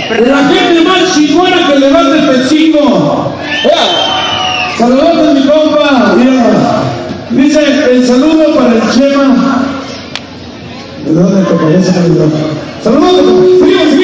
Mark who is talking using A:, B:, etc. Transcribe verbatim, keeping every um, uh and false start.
A: La gente más chingona que levante el pechito. Saludos a mi compa. Mira. Dice el saludo para el Chema. ¿De dónde te parece? Saludos. Frío.